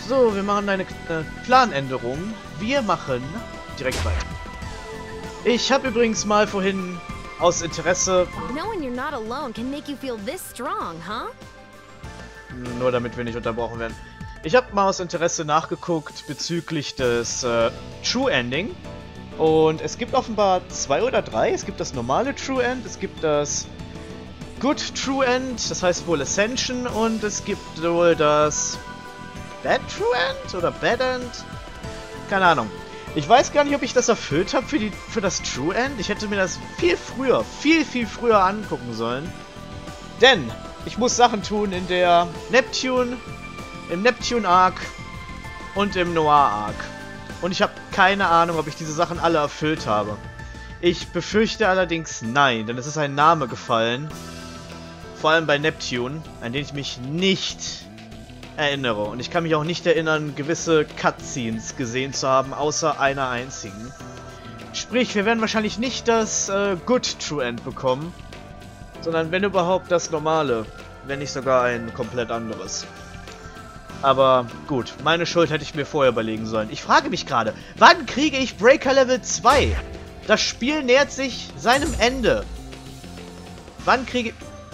So, wir machen eine Planänderung. Wir machen direkt weiter. Ich habe übrigens mal vorhin aus Interesse... Knowing you're not alone can make you feel this strong, huh? Nur damit wir nicht unterbrochen werden. Ich habe mal aus Interesse nachgeguckt bezüglich des True Ending. Und es gibt offenbar 2 oder 3. Es gibt das normale True End, es gibt das Good True End, das heißt wohl Ascension, und es gibt wohl das Bad True End oder Bad End? Keine Ahnung. Ich weiß gar nicht, ob ich das erfüllt habe für das True End. Ich hätte mir das viel früher angucken sollen. Denn ich muss Sachen tun in der Neptune, im Neptune Arc und im Noir Arc. Und ich habe keine Ahnung, ob ich diese Sachen alle erfüllt habe. Ich befürchte allerdings nein, denn es ist ein Name gefallen. Vor allem bei Neptune, an den ich mich nicht erinnere. Und ich kann mich auch nicht erinnern, gewisse Cutscenes gesehen zu haben, außer einer einzigen. Sprich, wir werden wahrscheinlich nicht das Good True End bekommen, sondern wenn überhaupt das normale, wenn nicht sogar ein komplett anderes. Aber gut, meine Schuld hätte ich mir vorher überlegen sollen. Ich frage mich gerade, wann kriege ich Breaker Level 2? Das Spiel nähert sich seinem Ende. Wann kriege ich...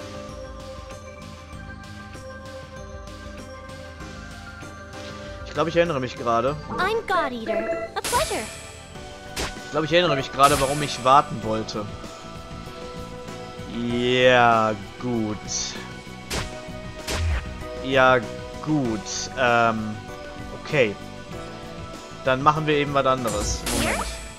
Ich glaube, ich erinnere mich gerade. I'm God Eater. A pleasure. Ich glaube, ich erinnere mich gerade, warum ich warten wollte. Ja, gut. Ja, gut. Okay. Dann machen wir eben was anderes. Moment.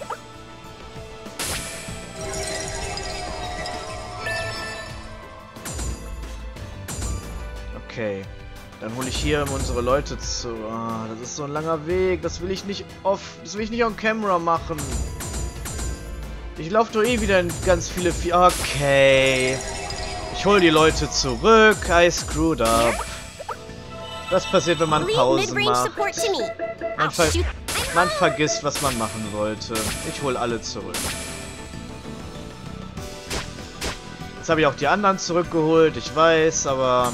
Okay. Dann hole ich hier unsere Leute zu. Ah, das ist so ein langer Weg. Das will ich nicht on camera machen. Ich laufe doch eh wieder in ganz viele Okay. Ich hole die Leute zurück. I screwed up. Das passiert, wenn man Pause macht. Man vergisst, was man machen wollte. Ich hole alle zurück. Jetzt habe ich auch die anderen zurückgeholt. Ich weiß, aber...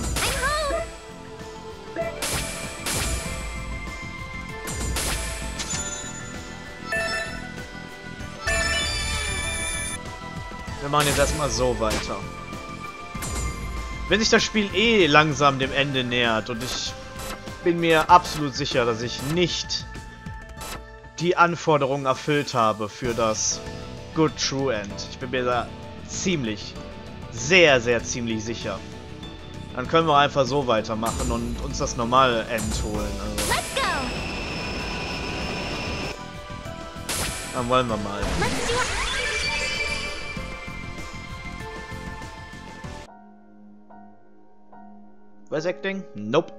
Wir machen jetzt erstmal so weiter. Wenn sich das Spiel eh langsam dem Ende nähert und ich bin mir absolut sicher, dass ich nicht die Anforderungen erfüllt habe für das Good True End. Ich bin mir da ziemlich, sehr ziemlich sicher. Dann können wir einfach so weitermachen und uns das normale End holen. Also. Let's go. Dann wollen wir mal. Voice Acting? Nope.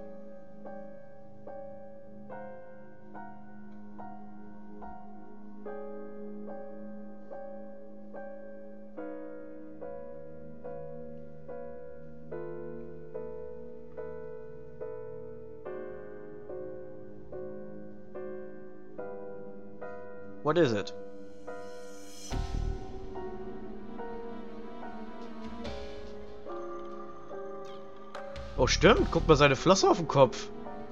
What is it? Oh stimmt, guck mal seine Flosse auf dem Kopf.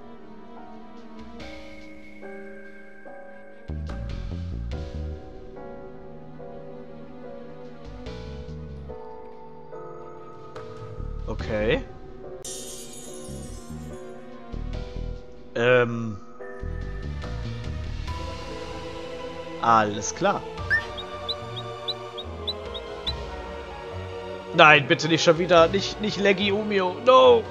Okay. Alles klar. Nein, bitte nicht schon wieder. Nicht Leggy Umio. No!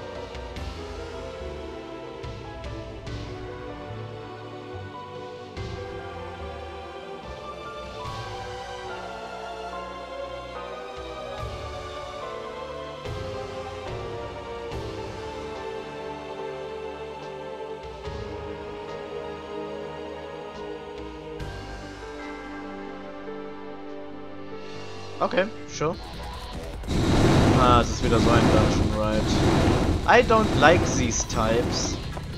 Okay, sure. Ah, es ist wieder so ein Dungeon, right. I don't like these types.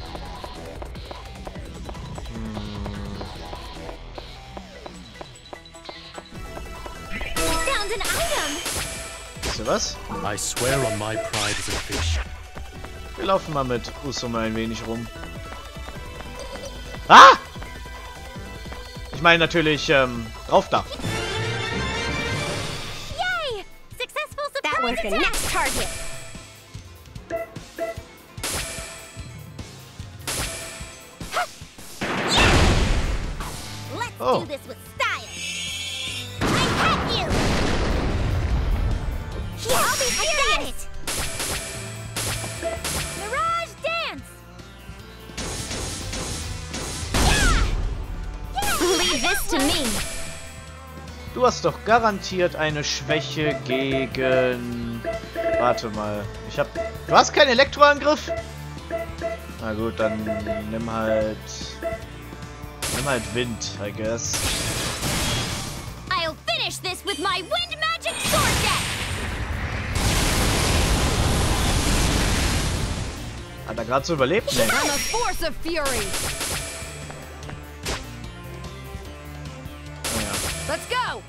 Found an item. Wisst ihr was? I swear on my pride as a fish. Wir laufen mal mit Usume ein wenig rum. Ah! Ich meine natürlich, drauf da. Yay! Successful surprise That one's the next target. Let's do this with style. I have you. Yeah, I'll be serious. Mirage dance. Leave this to me. Du hast doch garantiert eine Schwäche gegen... Warte mal. Du hast keinen Elektroangriff? Na gut, dann nimm halt Wind, I guess. I'll finish this with my wind magic sword deck. Hat er gerade so überlebt? Nee. I'm a force of fury. Naja. Let's go.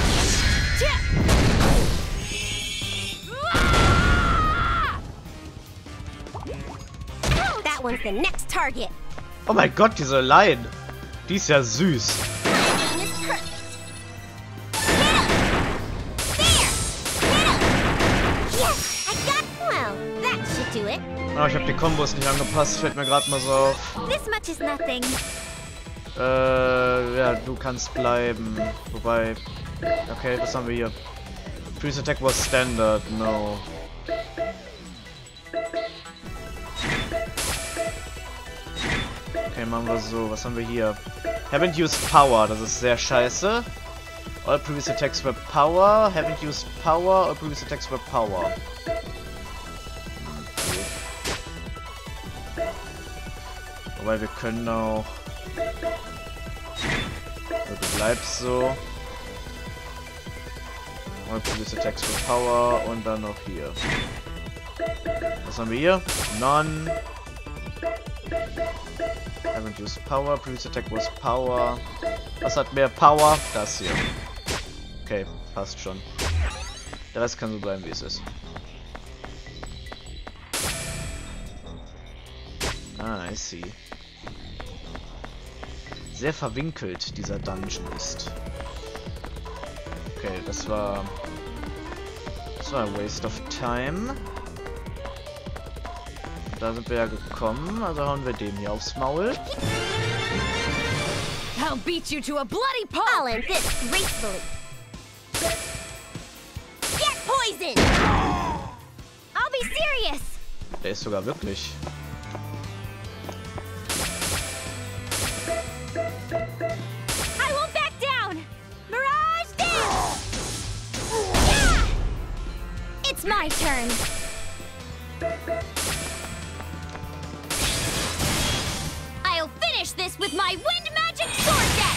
That one's the next target. Oh mein Gott, diese Line. Die ist ja süß. Oh, ich habe die Kombos nicht angepasst, fällt mir gerade mal so auf. This much is nothing. Ja, du kannst bleiben. Wobei... Okay, was haben wir hier? Freeze Attack was Standard, no. Okay, machen wir so. Was haben wir hier? Haven't used Power, das ist sehr scheiße. All previous attacks were Power. Haven't used Power. All previous attacks were Power. Wobei wir können auch... Du bleibst so. All previous attacks were Power. Und dann noch hier. Was haben wir hier? None. Haven't used Power. Previous attack was Power. Was hat mehr Power? Das hier. Okay, passt schon. Der Rest kann so bleiben, wie es ist. Ah, I see. Sehr verwinkelt dieser Dungeon ist. Okay, das war ein Waste of Time. Da sind wir ja gekommen, also hauen wir dem hier aufs Maul. I'll beat you to a bloody pulp. I'll end this gracefully. Get poison. I'll be serious. Der ist sogar wirklich. I won't back down. Mirage dance. Yeah! It's my turn. I'll finish this with my wind magic sword deck.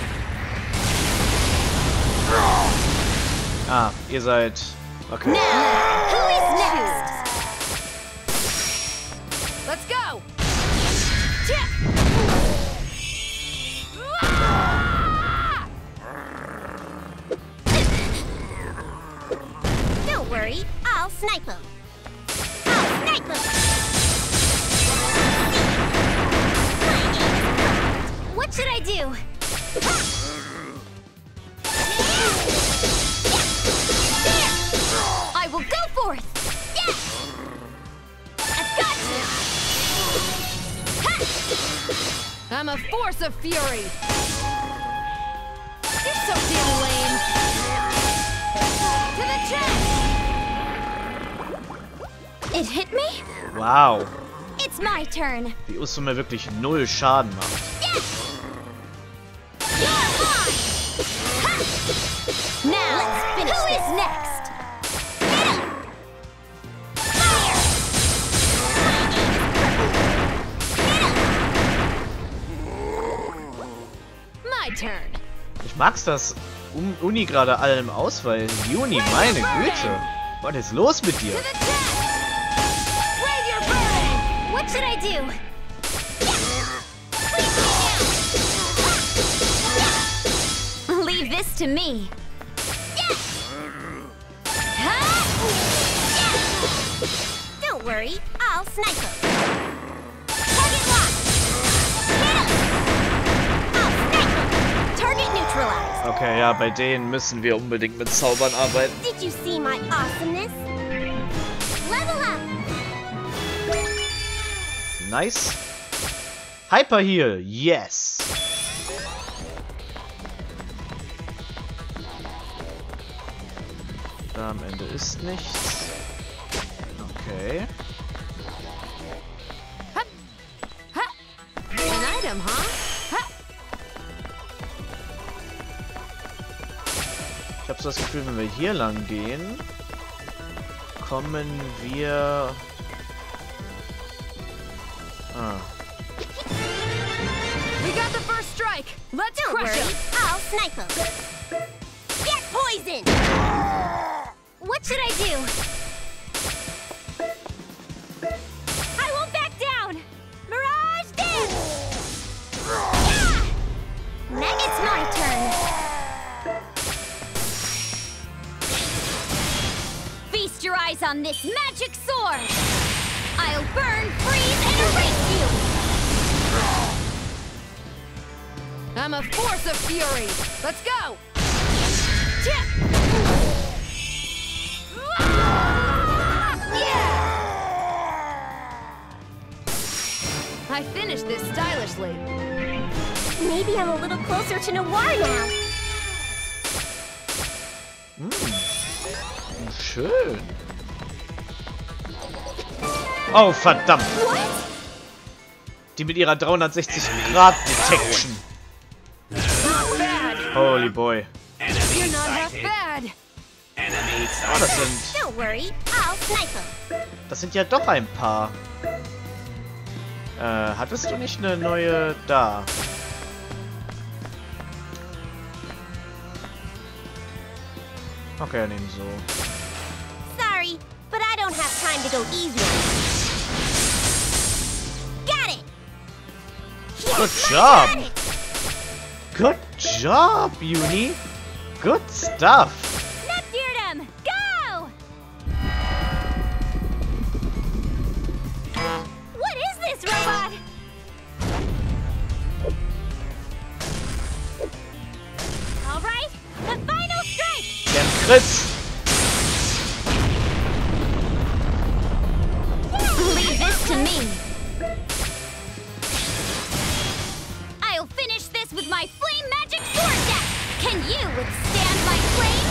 Ah, ihr seid... Okay. Now, who is next? Let's go. Don't worry, I'll snipe him. I'll snipe him. What should I do? I will go forth. Yes. I've got you. I'm a force of fury. You're so damn lame. To the chest. It hit me? Wow. It's my turn. Wie Usume wirklich null Schaden macht. Yes. You're mine. Now let's finish. Who is next? My turn. Ich mag's, dass Uni gerade allem ausweicht. Juni, meine Güte. Was ist los mit dir? To the chest. Brave your burden. What should I do? Leave this to me. Yes. Don't worry, I'll snipe him. Target locked. Hit him. Okay, ja, bei denen müssen wir unbedingt mit Zaubern arbeiten. Did you see my awesomeness? Level up! Nice. Hyper Heal, yes. Da am Ende ist nichts. Okay. An item, huh? Ich habe so das Gefühl, wenn wir hier lang gehen, kommen wir... Ah. We got the first strike. Let's crush him. I'll snipe him. Get poisoned. What should I do? I won't back down. Mirage dance. Yeah! Now it's my turn. Feast your eyes on this magic sword. I'll burn, freeze, and erase you. I'm a force of fury. Let's go. I finished this stylishly. Maybe I'm a little closer to Noir now. Schön. Oh, verdammt. What? Die mit ihrer 360-Grad-Detection. Not bad. Holy boy. You're not half bad. Oh, das sind... Don't worry, I'll snipe him. Das sind ja doch ein paar. Hattest du nicht eine neue da? Okay, nehmen so. Sorry, but I don't have time to go easy. Got it. Good job. Good job, Uni. Good stuff. Neptune, go! What is this, robot? All right, the final strike. Der Crit. Leave this to me. I'll finish this with my flame magic sword deck. Can you withstand my flames?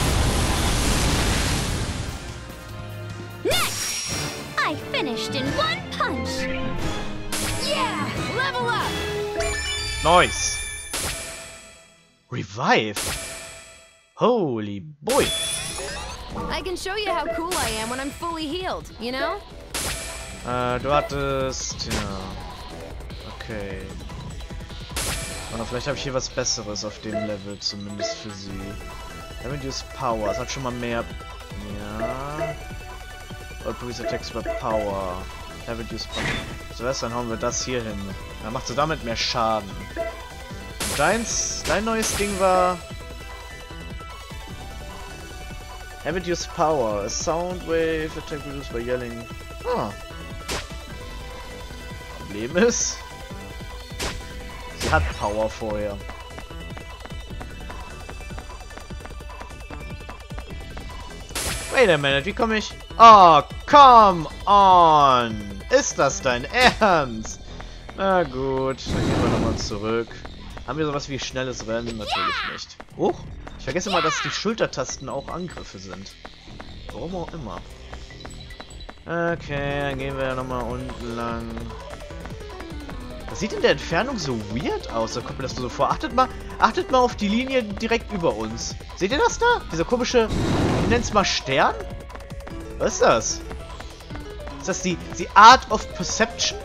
Next, I finished in one punch. Yeah, level up. Nice. Revive. Holy boy. I can show you how cool I am when I'm fully healed, you know? Du hattest... Ja. Okay. Oder vielleicht habe ich hier was Besseres auf dem Level, zumindest für sie. Reduce Power. Das hat schon mal mehr... Ja... All Police Attacks über Power. Reduce Power. So, dann hauen wir das hier hin. Dann macht sie damit mehr Schaden. Und dein neues Ding war... Reduce Power. A sound wave attack reduced by yelling. Ah. Problem ist... Sie hat Power vorher. Wait a minute, wie komme ich... Oh, come on! Ist das dein Ernst? Na gut, dann gehen wir nochmal zurück. Haben wir sowas wie schnelles Rennen? Natürlich nicht. Huch, ich vergesse mal, dass die Schultertasten auch Angriffe sind. Warum auch immer. Okay, dann gehen wir nochmal unten lang. Das sieht in der Entfernung so weird aus. Da kommt mir das nur so vor. Achtet mal auf die Linie direkt über uns. Seht ihr das da? Dieser komische, ich nenne es mal Stern? Was ist das? Ist das die Art of Perception?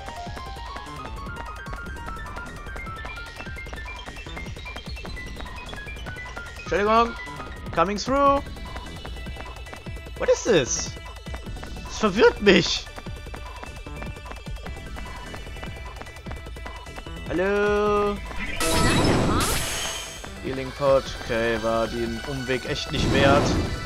Entschuldigung. Coming through. What is this? Das verwirrt mich. Hallo? Healing Pot. Okay, war den Umweg echt nicht wert.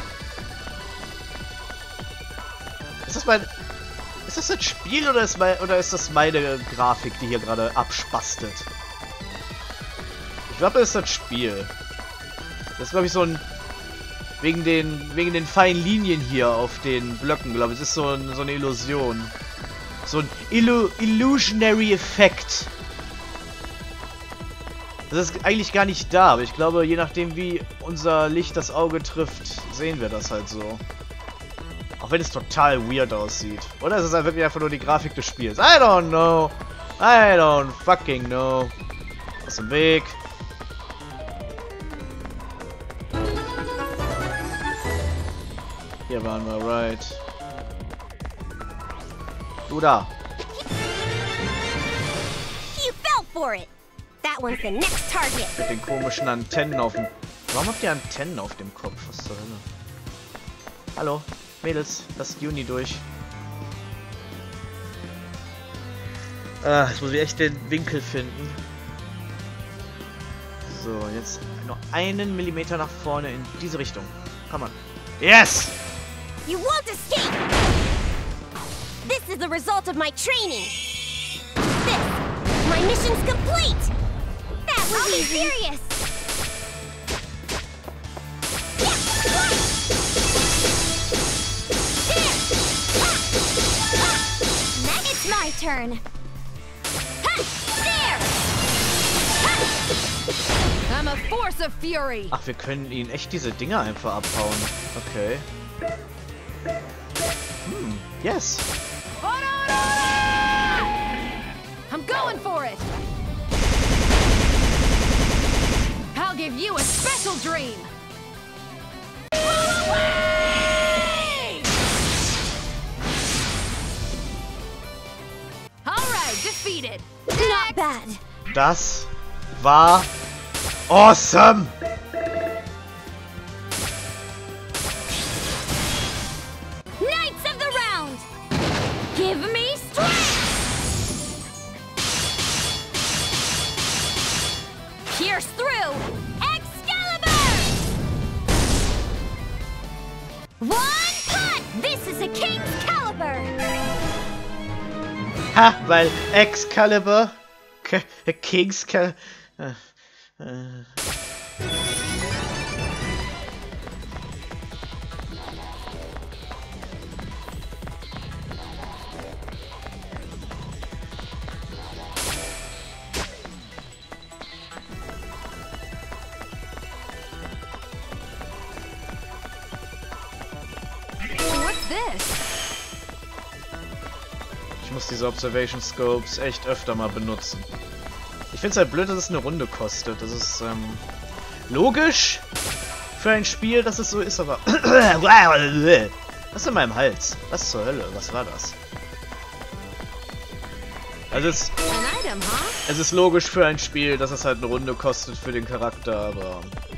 Ist das ein Spiel oder ist das meine Grafik, die hier gerade abspastet? Ich glaube, das ist das Spiel. Das ist, glaube ich, so ein... Wegen den feinen Linien hier auf den Blöcken, glaube ich. Das ist so eine Illusion. So ein Illusionary Effekt. Das ist eigentlich gar nicht da, aber ich glaube, je nachdem, wie unser Licht das Auge trifft, sehen wir das halt so. Auch wenn es total weird aussieht. Oder ist es halt wirklich einfach nur die Grafik des Spiels? I don't know. I don't fucking know. Aus dem Weg. Hier waren wir, right. Du da. You fell for it. That one's the next target. Mit den komischen Antennen auf dem... Warum habt ihr Antennen auf dem Kopf? Was zur Hölle? Hallo, Mädels, lasst Juni durch. Jetzt muss ich echt den Winkel finden. So, jetzt noch einen Millimeter nach vorne in diese Richtung. Come on. Yes! You won't escape! This is the result of my training! My mission's complete! That was easy! I'll be serious! Next, it's my turn! There! I'm a force of fury! Ach, wir können ihn echt diese Dinger einfach abhauen. Okay. Yes! I'm going for it! I'll give you a special dream! Alright, defeated! Not bad! Das war awesome! Knights of the round! Give me strength! Pierce through! Excalibur! One cut! This is a King's Caliber! Ha, weil Excalibur... King's Caliber... What's this? Ich muss diese Observation Scopes echt öfter mal benutzen. Ich finde es halt blöd, dass es eine Runde kostet. Das ist, logisch für ein Spiel, dass es so ist, aber... Was ist in meinem Hals? Was zur Hölle? Was war das? Also An item, huh? es ist logisch für ein Spiel, dass es halt eine Runde kostet für den Charakter, aber...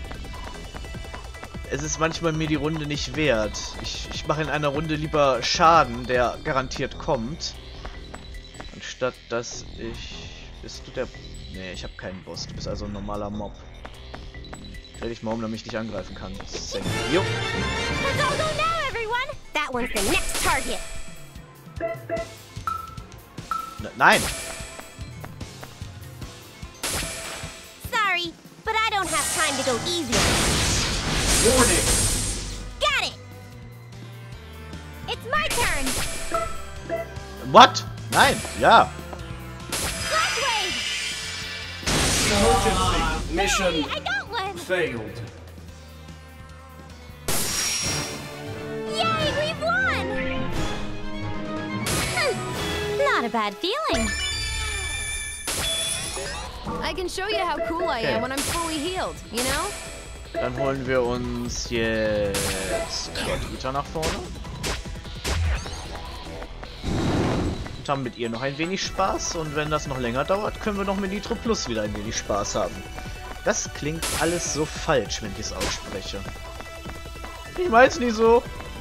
Es ist manchmal mir die Runde nicht wert. Ich mache in einer Runde lieber Schaden, der garantiert kommt. Anstatt dass ich... Bist du der... Nee, ich habe keinen Boss. Du bist also ein normaler Mob. Dreh dich mal um, damit ich dich angreifen kann. Jo. Let's all go now, everyone! That one's the next target! Nein! Sorry, but I don't have time to go easy. Warning! Got it! It's my turn! What? Nein! Ja! Blackwave! Mission I got one! failed. Yay, we've won! Not a bad feeling. I can show you how cool I am when I'm fully healed, you know? Dann holen wir uns jetzt Gott nach vorne. Und haben mit ihr noch ein wenig Spaß. Und wenn das noch länger dauert, können wir noch mit Nitro Plus wieder ein wenig Spaß haben. Das klingt alles so falsch, wenn ich es ausspreche. Ich mein's nie so.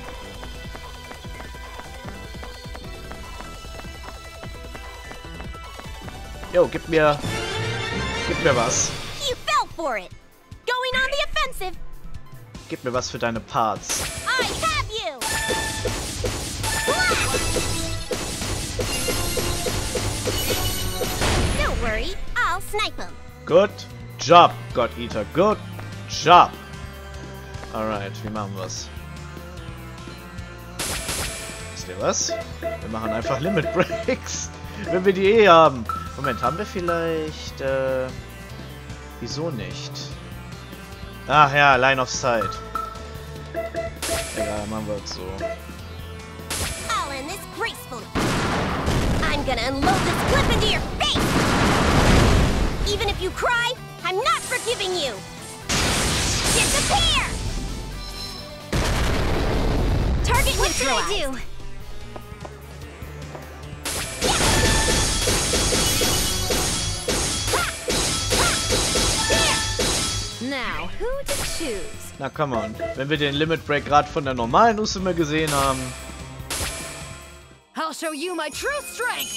Jo, gib mir was. You fell for it! Going on the offensive! Gib mir was für deine Parts. I have you! Don't worry, I'll snipe him. Good job, God Eater. Good job. Alright, wie machen wir's? Wisst ihr was? Wir machen einfach Limit Breaks, wenn wir die eh haben. Moment, haben wir vielleicht... wieso nicht? Ach ja, Line of Sight. Egal, machen wir es so. I'll end this gracefully. I'm gonna unload this clip into your face! Even if you cry, I'm not forgiving you! Disappear! Target neutralized. What should I do? Now, who to choose? Na, come on. Wenn wir den Limit Break gerade von der normalen Usume gesehen haben. I'll show you my true strength!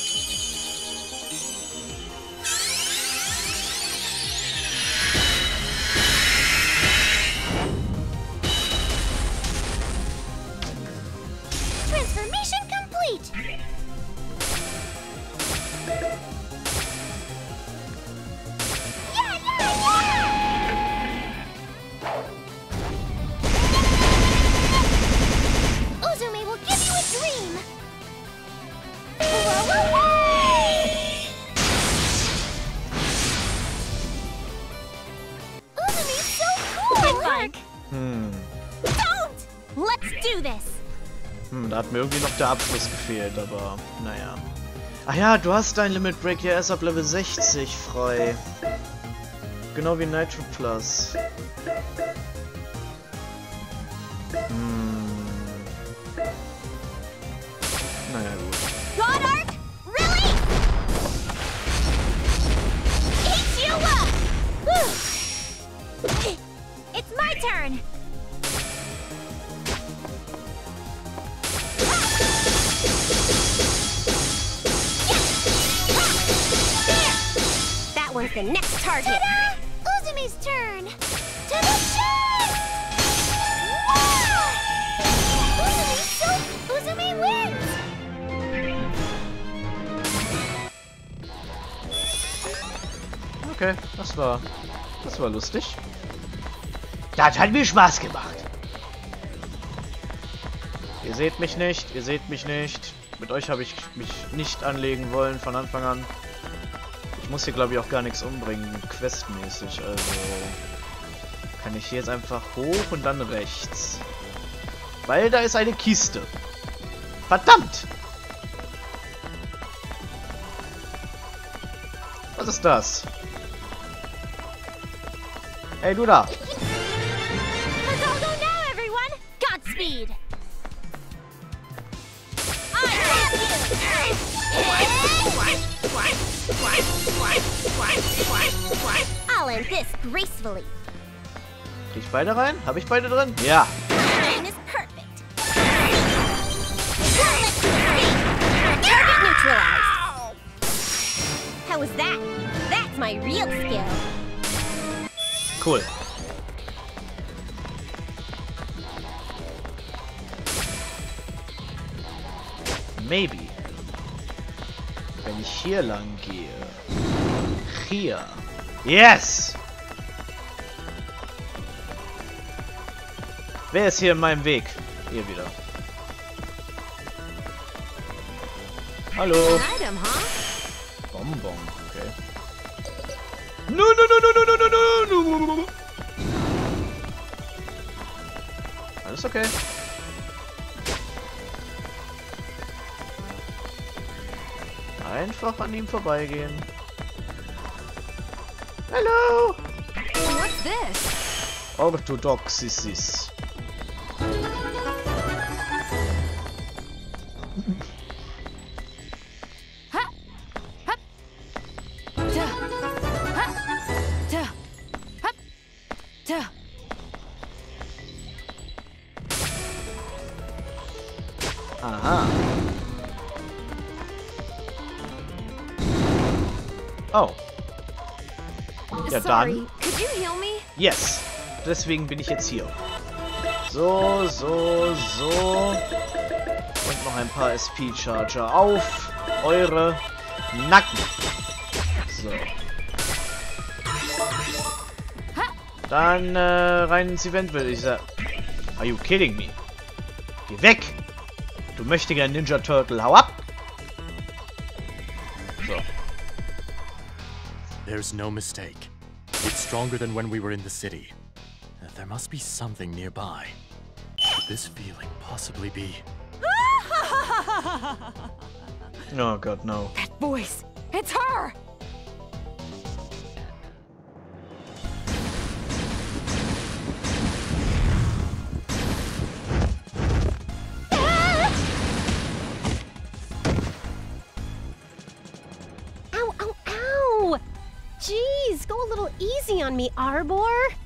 Transformation complete! Uzume will give you a dream! Uzume's so cool! Good work! Don't! Let's do this! Da hat mir irgendwie noch der Abschluss gefehlt, aber naja. Ach ja, du hast dein Limit Break ja erst ab Level 60 frei. Genau wie Nitro Plus. Naja, gut. Goddard, really? Eat you up! It's my turn! That one's the next target. Ta-da! Uzume's turn. To the chest! Wow! Uzume wins! Okay, das war lustig. Das hat mir Spaß gemacht. Ihr seht mich nicht, ihr seht mich nicht. Mit euch habe ich mich nicht anlegen wollen von Anfang an. Ich muss hier, glaube ich, auch gar nichts umbringen, questmäßig. Also kann ich hier jetzt einfach hoch und dann rechts. Weil da ist eine Kiste. Verdammt! Was ist das? Hey, du da! Let's all go now, everyone! Godspeed! I have you! I'll end this gracefully. Krieg ich beide rein? Habe ich beide drin? Ja. Time is perfect. Target neutralized. How was that? That's my real skill. Cool. Maybe. Wenn ich hier lang gehe. Hier. Yes! Wer ist hier in meinem Weg? Ihr wieder. Hallo. An item, huh? Bonbon, okay. No, no, no, no, no, no, no, no, no. Alles okay. Einfach an ihm vorbeigehen. Hallo. What's this? Orthodoxis. Aha. Oh. Ja, Sorry, dann. could you heal me? Yes. Deswegen bin ich jetzt hier. So, so, so. Und noch ein paar SP-Charger auf eure Nacken. So. Dann rein ins Event, will ich sagen. Are you kidding me? Geh weg! Du mächtiger Ninja Turtle, hau ab! So. There's no mistake. It's stronger than when we were in the city. There must be something nearby. Could this feeling possibly be? Oh god, no. That voice! It's her! Ow, ow, ow! Jeez, go a little easy on me, Arbor.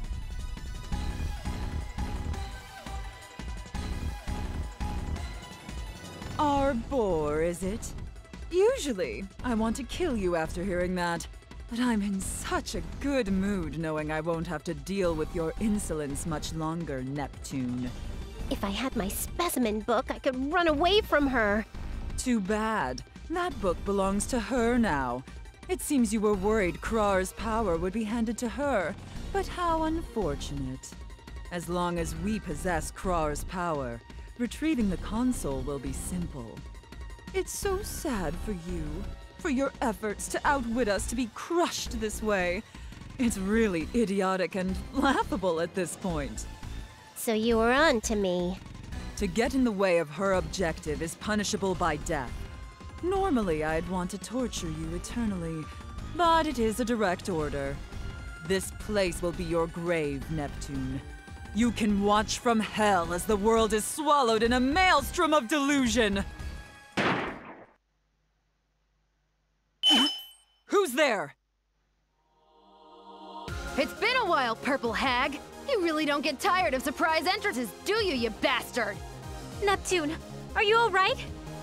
Arbor, is it? Usually, I want to kill you after hearing that. But I'm in such a good mood knowing I won't have to deal with your insolence much longer, Neptune. If I had my specimen book, I could run away from her. Too bad. That book belongs to her now. It seems you were worried Krar's power would be handed to her. But how unfortunate. As long as we possess Krar's power, retrieving the console will be simple. It's so sad for you, for your efforts to outwit us to be crushed this way. It's really idiotic and laughable at this point. So you were on to me. To get in the way of her objective is punishable by death. Normally, I'd want to torture you eternally, but it is a direct order. This place will be your grave, Neptune. You can watch from hell as the world is swallowed in a maelstrom of delusion! Who's there? It's been a while, Purple Hag! You really don't get tired of surprise entrances, do you, you bastard? Neptune, are you alright?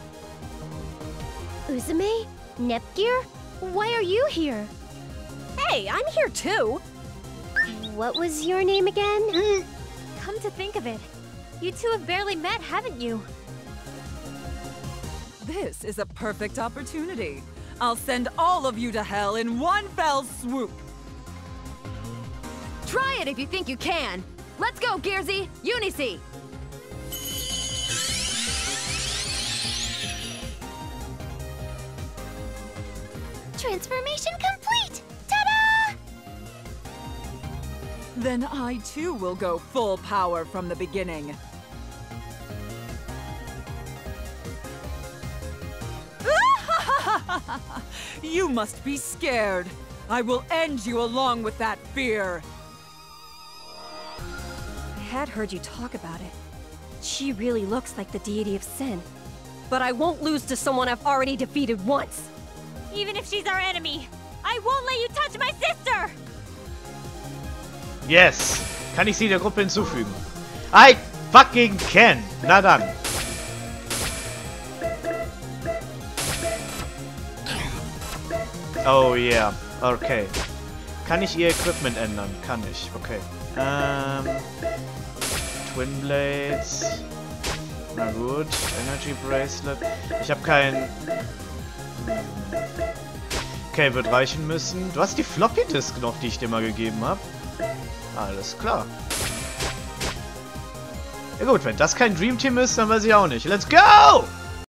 Uzume? Nepgear? Why are you here? Hey, I'm here too! What was your name again? Come to think of it, you two have barely met, haven't you? This is a perfect opportunity. I'll send all of you to hell in one fell swoop. Try it if you think you can! Let's go, Gearsy! Unicy! Transformation complete! Ta-da! Then I too will go full power from the beginning. You must be scared. I will end you along with that fear. I had heard you talk about it. She really looks like the deity of sin. But I won't lose to someone I've already defeated once. Even if she's our enemy, I won't let you touch my sister! Yes! Kann ich sie der Gruppe hinzufügen? I fucking can! Na dann. Oh yeah. Okay. Kann ich ihr Equipment ändern? Kann ich. Okay. Twin Blades. Na gut. Energy Bracelet. Ich habe kein... Okay, wird reichen müssen. Du hast die Floppy Disk noch, die ich dir mal gegeben habe. Alles klar. Ja gut, wenn das kein Dream Team ist, dann weiß ich auch nicht. Let's go!